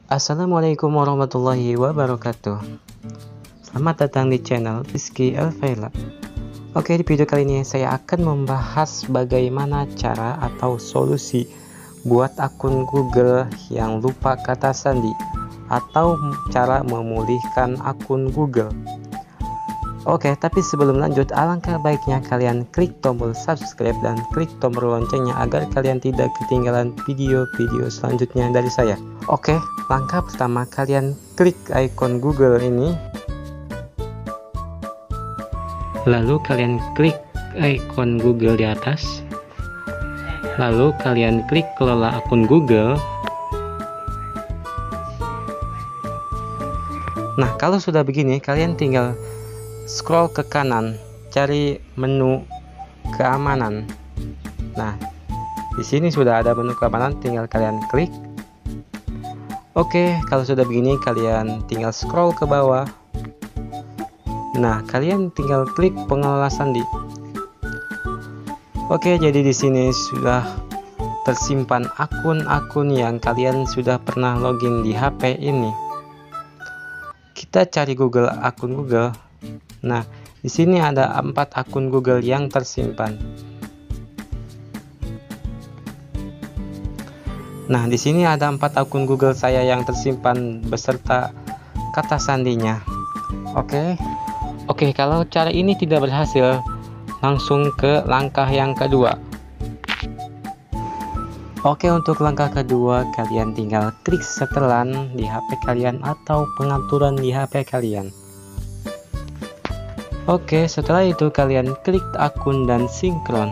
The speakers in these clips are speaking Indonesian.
Assalamualaikum warahmatullahi wabarakatuh. Selamat datang di channel Rizky Elvela. Oke, di video kali ini saya akan membahas bagaimana cara atau solusi buat akun Google yang lupa kata sandi, atau cara memulihkan akun Google. Oke, tapi sebelum lanjut, alangkah baiknya kalian klik tombol subscribe dan klik tombol loncengnya agar kalian tidak ketinggalan video-video selanjutnya dari saya. Oke, langkah pertama, kalian klik icon Google ini. Lalu kalian klik icon Google di atas. Lalu kalian klik kelola akun Google. Nah, kalau sudah begini, kalian tinggal scroll ke kanan, cari menu keamanan. Nah, di sini sudah ada menu keamanan, tinggal kalian klik. Oke, kalau sudah begini, kalian tinggal scroll ke bawah. Nah, kalian tinggal klik pengelola sandi. Oke, jadi di sini sudah tersimpan akun-akun yang kalian sudah pernah login di HP ini. Kita cari Google, akun Google. Nah, di sini ada 4 akun Google yang tersimpan. Nah, di sini ada 4 akun Google saya yang tersimpan beserta kata sandinya. Oke, kalau cara ini tidak berhasil, langsung ke langkah yang kedua. Oke, untuk langkah kedua, kalian tinggal klik setelan di HP kalian atau pengaturan di HP kalian. Oke, setelah itu kalian klik akun dan sinkron.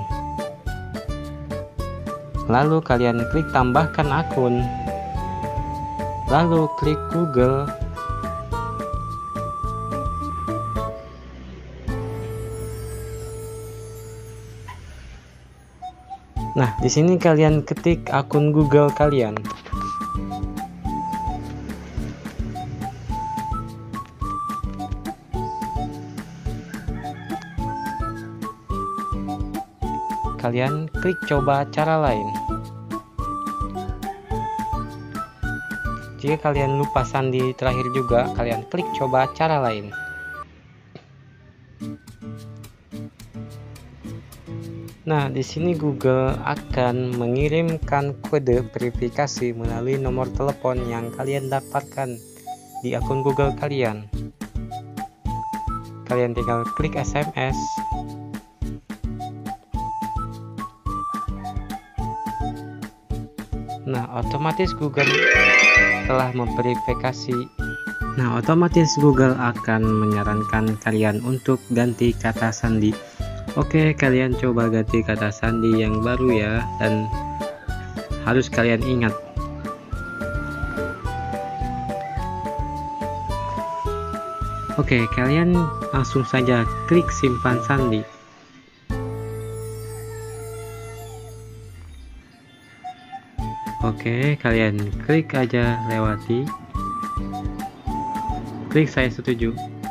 Lalu kalian klik tambahkan akun. Lalu klik Google. Nah, di sini kalian ketik akun Google kalian. Kalian klik coba cara lain. Jika kalian lupa sandi terakhir juga, kalian klik coba cara lain. Nah, di sini Google akan mengirimkan kode verifikasi melalui nomor telepon yang kalian dapatkan di akun Google kalian. Kalian tinggal klik SMS. Nah, otomatis Google telah memverifikasi. Nah, otomatis Google akan menyarankan kalian untuk ganti kata sandi. Oke, kalian coba ganti kata sandi yang baru ya, dan harus kalian ingat. Oke, kalian langsung saja klik simpan sandi. Oke, kalian klik aja lewati. Klik saya setuju.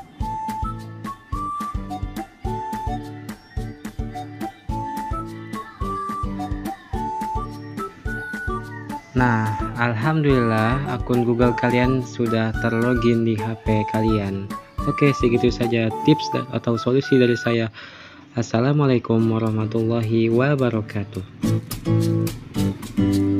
Nah, alhamdulillah akun Google kalian sudah terlogin di HP kalian. Oke, segitu saja tips atau solusi dari saya. Assalamualaikum warahmatullahi wabarakatuh.